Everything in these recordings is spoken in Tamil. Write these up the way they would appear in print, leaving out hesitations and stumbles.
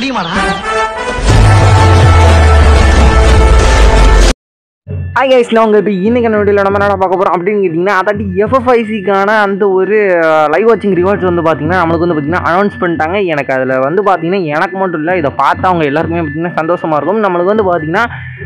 முடியுமாடா? Hi guys, நாங்கள் இப்போ இன்னைக்கு வீடியோவில் நம்ம என்ன பார்க்க போகிறோம் அப்படின்னு கேட்டிங்கன்னா, அதாட்டி FFICக்கான அந்த ஒரு லைவ் வாட்சிங் ரிவார்ட்ஸ் வந்து பார்த்திங்கன்னா நம்மளுக்கு வந்து பார்த்திங்கன்னா அனௌன்ஸ் பண்ணிட்டாங்க. எனக்கு அதில் வந்து பார்த்திங்கன்னா எனக்கு மட்டும் இல்லை, இதை பார்த்தா அவங்க எல்லாருக்குமே பார்த்திங்கன்னா சந்தோஷமாக இருக்கும். நம்மளுக்கு வந்து பார்த்திங்கன்னா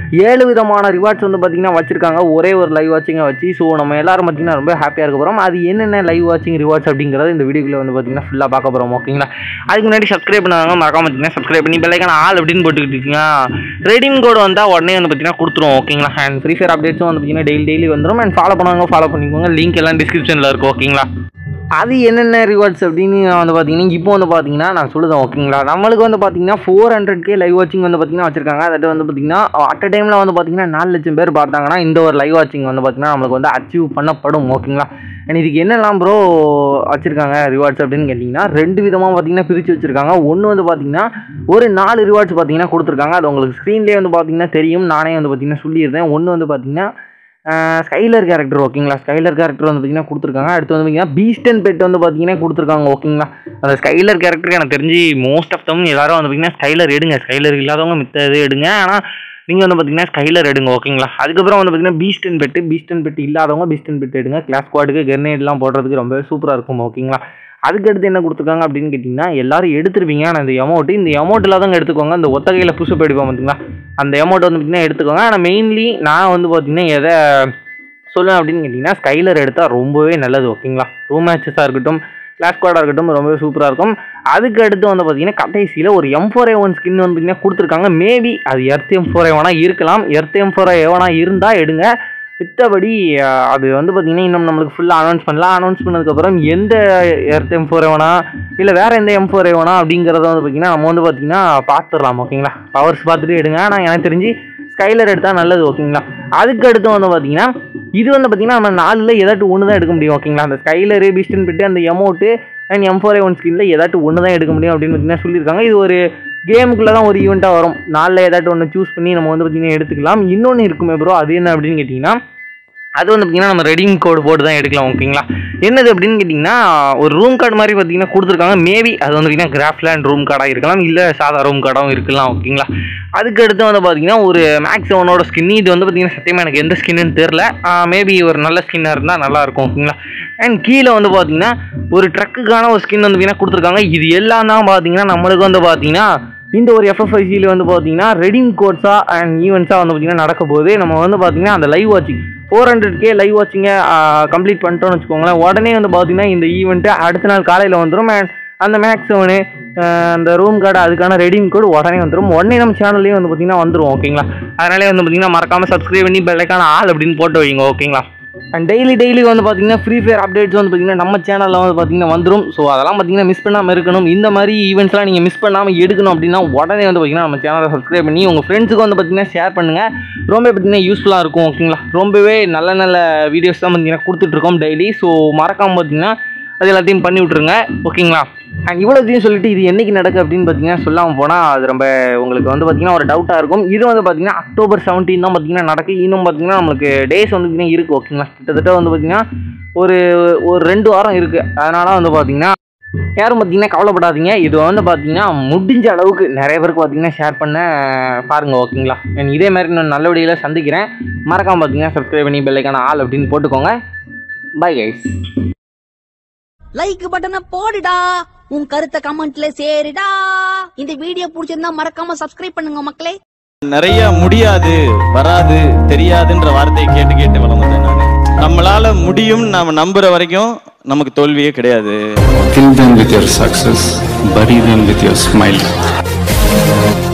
7 விதமான ரிவார்ட்ஸ் வந்து பார்த்திங்கன்னா வச்சுருக்காங்க ஒரே ஒரு லைவ் வாட்சிங்கை வச்சு. ஸோ நம்ம எல்லோரும் பார்த்திங்கன்னா ரொம்ப ஹாப்பியாக இருக்க போகிறோம். அது என்னென்ன லைவ் வாட்சிங் ரிவார்ட்ஸ் அப்படிங்கிறது இந்த வீடியோவில் வந்து பார்த்திங்கன்னா ஃபுல்லாக பார்க்க போகிறோம். ஓகேங்களா? அதுக்கு முன்னாடி சப்ஸ்கிரைப் பண்ணாங்க, மறக்காம பார்த்திங்கன்னா சப்ஸ்கிரைப் பண்ணி பெல்லைக்கான ஆல் அப்படின்னு போட்டுக்கிட்டீங்க. ரெடீம் கோடு வந்தால் உடனே வந்து பார்த்திங்கன்னா கொடுத்துருவோம். ஓகேங்களா? அண்ட் ஃப்ரீ ஃபயர் அப்டேட்ஸும் வந்து பார்த்தீங்கன்னா டெய்லி வந்துடும். அண்ட் ஃபாலோ பண்ணுவாங்க, ஃபாலோ பண்ணிக்கோங்க. லிங்க் எல்லாம் டிஸ்கிரிப்ஷனில் இருக்கும். ஓகேங்களா? அது என்னென்ன ரிவார்ட்ஸ் அப்படின்னு வந்து பார்த்தீங்கன்னா இப்போ வந்து பார்த்தீங்கன்னா நான் சொல்லுதேன். ஓகேங்களா? நம்மளுக்கு வந்து பார்த்தீங்கன்னா 400K லைவ் வாட்சிங் வந்து பார்த்தீங்கன்னா வச்சிருக்காங்க. அதை வந்து பார்த்தீங்கன்னா அட் அ டைமில் வந்து பார்த்தீங்கன்னா 4 லட்சம் பேர் பார்த்தாங்கன்னா இந்த ஒரு லைவ் வாட்சிங் வந்து பார்த்தீங்கன்னா நம்மளுக்கு வந்து அச்சீவ் பண்ணப்படும். ஓகேங்களா? அண்ட் இதுக்கு என்னெல்லாம் ப்ரோ வச்சுருக்காங்க ரிவார்ட்ஸ் அப்படின்னு கேட்டிங்கன்னா 2 விதமாக பார்த்தீங்கன்னா பிரித்து வச்சுருக்காங்க. ஒன்று வந்து பார்த்தீங்கன்னா ஒரு 4 ரிவார்ட்ஸ் பார்த்தீங்கன்னா கொடுத்துருக்காங்க. அது உங்களுக்கு ஸ்க்ரீன்லேயே வந்து பார்த்தீங்கன்னா தெரியும். நானே வந்து பார்த்தீங்கன்னா சொல்லியிருந்தேன். ஒன்று வந்து பார்த்தீங்கன்னா ஸ்கைலர் கேரக்டர். ஓகேங்களா? ஸ்கைலர் கேரக்டர் வந்து பார்த்தீங்கன்னா கொடுத்துருக்காங்க. அடுத்து வந்து பார்த்தீங்கன்னா பீஸ்ட் அண்ட் பெட் வந்து பார்த்தீங்கன்னா கொடுத்துருக்காங்க. ஓகேங்களா? அந்த ஸ்கைலர் கேரக்டருக்கு எனக்கு தெரிஞ்சு மோஸ்ட் ஆஃப் தம் எல்லாரும் வந்து பார்த்தீங்கன்னா ஸ்கைலர் எடுங்க. ஸ்கைலர் இல்லாதவங்க மித்த இது எடுங்க. ஆனால் நீங்கள் வந்து பார்த்தீங்கன்னா ஸ்கைலர் எடுங்க. ஓகேங்களா? அதுக்கப்புறம் வந்து பார்த்தீங்கன்னா பீஸ்ட் அண்ட் பெட் இல்லாதவங்க பீஸ்ட் அண்ட் பெட் எடுங்க. கிளாஸ் ஸ்குவாடுக்கு கெர்னேட்லாம் போடுறதுக்கு ரொம்ப சூப்பராக இருக்கும். ஓகேங்களா? அதுக்கடுத்து என்ன கொடுத்துருக்காங்க அப்படின்னு கேட்டிங்கன்னா எல்லாரும் எடுத்துருப்பீங்க. ஆனால் இந்த அமௌண்ட் இல்லாதவங்க எடுத்துக்கோங்க. இந்த ஒத்தகையில் புஷப் எடுப்போம் பார்த்தீங்களா, அந்த அமௌண்ட் வந்து பார்த்திங்கன்னா எடுத்துக்கோங்க. ஆனால் மெயின்லி நான் வந்து பார்த்திங்கன்னா எதை சொல்லுவேன் அப்படின்னு கேட்டிங்கன்னா ஸ்கைலர் எடுத்தால் ரொம்பவே நல்லது. ஓகேங்களா? ரூம் மேட்சஸாக இருக்கட்டும், கிளாஸ் ஸ்குவாடாக இருக்கட்டும், ரொம்பவே சூப்பராக இருக்கும். அதுக்கு அடுத்து வந்து பார்த்திங்கன்னா கடைசியில் ஒரு M4A1 ஸ்கின் வந்து பார்த்திங்கன்னா கொடுத்துருக்காங்க. மேபி அது எர்த் M4A1 இருக்கலாம். எர்த் M4A1 இருந்தால் எடுங்க. மித்தபடி அது வந்து பார்த்திங்கன்னா இன்னும் நம்மளுக்கு ஃபுல்லாக அனௌன்ஸ் பண்ணலாம். அனௌன்ஸ் பண்ணதுக்கப்புறம் எந்த எர்த் M4A1 இல்லை வேறு எந்த M4A1 அப்படிங்கிறத வந்து பார்த்திங்கன்னா நம்ம வந்து பார்த்திங்கன்னா பார்த்துடலாம். ஓகேங்களா? பவர்ஸ் பார்த்துட்டு எடுங்க. ஆனால் எனக்கு தெரிஞ்சு ஸ்கைலர் எடுத்தால் நல்லது. ஓகேங்களா? அதுக்கு அடுத்து வந்து பார்த்திங்கன்னா இது வந்து பார்த்திங்கன்னா நம்ம 4ல் ஏதாட்டும் ஒன்று தான் எடுக்க முடியும். ஓகேங்களா? அந்த ஸ்கைலரு பீஸ்டன் பெட்டு அந்த எமௌண்ட்டு அண்ட் M4A1 ஸ்கின்னில் ஏதாட்டும் ஒன்று தான் எடுக்க முடியும் அப்படின்னு பார்த்திங்கன்னா சொல்லியிருக்காங்க. இது ஒரு கேமுக்குள்ளே தான் ஒரு ஈவெண்ட்டாக வரும். 4ல் ஏதாட்டும் ஒன்று சூஸ் பண்ணி நம்ம வந்து பார்த்திங்கன்னா எடுத்துக்கலாம். இன்னொன்று இருக்குமே ப்ரோ, அது என்ன அப்படின்னு கேட்டிங்கன்னா அது வந்து பார்த்திங்கன்னா நம்ம ரெடீம் கோடு போட்டு தான் எடுக்கலாம். ஓகேங்களா? என்னது அப்படின்னு கேட்டிங்கன்னா ஒரு ரூம் கார்டு மாதிரி பார்த்திங்கன்னா கொடுத்துருக்காங்க. மேபி அது வந்து பார்த்திங்கன்னா கிராஃப்லேண்ட் ரூம் கார்டாக இருக்கலாம், இல்லை சாதா ரூம் கார்டாகவும் இருக்கலாம். ஓகேங்களா? அதுக்கு அடுத்து வந்து பார்த்திங்கன்னா ஒரு மேக்ஸ் 7ஓட ஸ்கின். இது வந்து பார்த்திங்கன்னா சத்தியமாக எனக்கு எந்த ஸ்கின்னு தெரில. மேபி ஒரு நல்ல ஸ்கின்னாக இருந்தால் நல்லாயிருக்கும். ஓகேங்களா? அண்ட் கீழே வந்து பார்த்திங்கன்னா ஒரு ட்ரக்குக்கான ஒரு ஸ்கின் வந்து பார்த்திங்கன்னா கொடுத்துருக்காங்க. இது எல்லாம் தான் பார்த்திங்கன்னா நம்மளுக்கு வந்து பார்த்திங்கன்னா இந்த ஒரு FFICயில் வந்து பார்த்திங்கன்னா ரெடீம் கோட்ஸாக அண்ட் ஈவெண்ட்ஸாக வந்து பார்த்திங்கன்னா நடக்க போது. நம்ம வந்து பார்த்திங்கன்னா அந்த லைவ் வாட்சிங் 400K லைவ் வாட்சிங்கை கம்ப்ளீட் பண்ணிட்டோம்னு வச்சுக்கோங்களேன். உடனே வந்து பார்த்திங்கன்னா இந்த ஈவெண்ட்டு அடுத்த நாள் காலையில் வந்துடும். அண்ட் அந்த மேக்ஸ் 7 அந்த ரூம் கார்டு அதுக்கான ரெடீம் கோடு உடனே வந்துடும். உடனே நம்ம சேனல்லேயே வந்து பார்த்திங்கன்னா வந்துடும். ஓகேங்களா? அதனாலே வந்து பார்த்திங்கன்னா மறக்காமல் சப்ஸ்கிரைப் பண்ணி பெல்லைக்கான ஆல் அப்படின்னு போட்டு வைங்க. ஓகேங்களா? அண்ட் டெய்லி வந்து பார்த்திங்கன்னா ஃப்ரீ ஃபயர் அப்டேட்ஸ் வந்து பார்த்திங்கன்னா நம்ம சேனலில் வந்து பார்த்திங்கன்னா வந்துடும். ஸோ அதெல்லாம் பார்த்திங்கன்னா மிஸ் பண்ணாமல் இருக்கணும். இந்த மாதிரி ஈவெண்ட்ஸ்லாம் நீங்கள் மிஸ் பண்ணாமல் எடுக்கணும் அப்படின்னா உடனே வந்து பார்த்திங்கன்னா நம்ம சேனலை சப்ஸ்கிரைப் பண்ணி உங்கள் ஃப்ரெண்ட்ஸுக்கு வந்து பார்த்திங்கன்னா ஷேர் பண்ணுங்கள். ரொம்ப பார்த்திங்கன்னா யூஸ்ஃபுல்லாக இருக்கும். ஓகேங்களா? ரொம்பவே நல்ல வீடியோஸ் தான் பார்த்திங்கன்னா கொடுத்துட்ருக்கோம் டெய்லி. ஸோ மறக்காமல் பார்த்திங்கன்னா அது எல்லாத்தையும் பண்ணி விட்ருங்க. ஓகேங்களா? அண்ட் இவ்வளோத்தையும் சொல்லிட்டு இது என்றைக்கு நடக்குது அப்படின்னு பார்த்தீங்கன்னா சொல்லாமல் போனால் அது ரொம்ப உங்களுக்கு வந்து பார்த்திங்கன்னா ஒரு டவுட்டாக இருக்கும். இது வந்து பார்த்திங்கன்னா October 17 தான் பார்த்திங்கன்னா நடக்குது. இன்னும் பார்த்திங்கன்னா நம்மளுக்கு டேஸ் வந்து பார்த்திங்கன்னா இருக்குது. ஓகேங்களா? கிட்டத்தட்ட வந்து பார்த்திங்கன்னா ஒரு 2 வாரம் இருக்குது. அதனால் வந்து பார்த்திங்கன்னா யாரும் பார்த்திங்கன்னா கவலைப்படாதீங்க. இது வந்து பார்த்திங்கன்னா முடிஞ்ச அளவுக்கு நிறைய பேருக்கு பார்த்திங்கன்னா ஷேர் பண்ண பாருங்கள். ஓகேங்களா? இதே மாதிரி நான் நல்ல வீடியோவில் சந்திக்கிறேன். மறக்காமல் பார்த்திங்கன்னா சப்ஸ்கிரைப் பண்ணி பெல்லைக்கான ஆல் அப்படின்னு போட்டுக்கோங்க. Bye guys. லைக் பட்டனை போடுடா, உன் கருத்தை கமெண்ட்ல சேருடா. இந்த வீடியோ பிடிச்சிருந்தா மறக்காம சப்ஸ்கிரைப் பண்ணுங்க மக்களே. நிறைய முடியாது, வராது, தெரியாதுன்ற வார்த்தையை கேட்டு வளர்ந்தேன் நானு. நம்மளால முடியும் நாம நம்புற வரைக்கும் நமக்கு தோல்வியே கிடையாது. Kill them with your success, bury them with your smile.